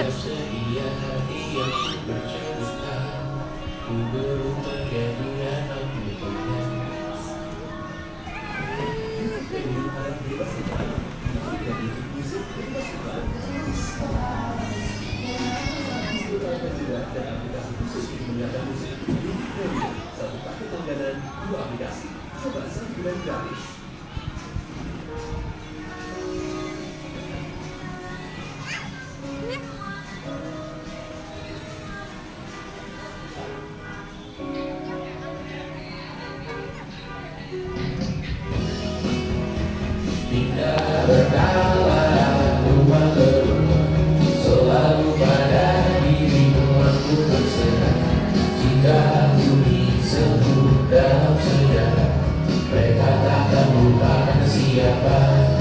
Cepet. Tidak berkala rumah ke rumah, selalu pada dirimu aku berserah. Jika bumi sebut dalam sejarah, mereka takkan lupakan siapa.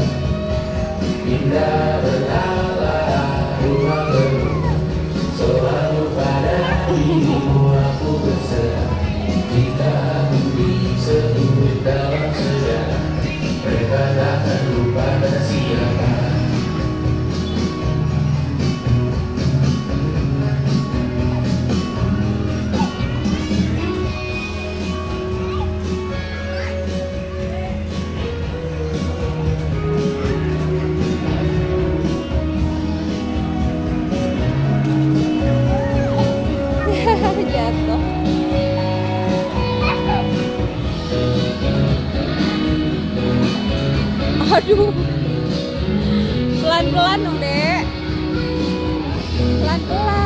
Tidak berkala rumah ke rumah, selalu pada dirimu aku berserah. Jika bumi sebut dalam sejarah, mereka takkan lupa pada siapa. Jatuh. Aduh, pelan-pelan dong dek, pelan-pelan.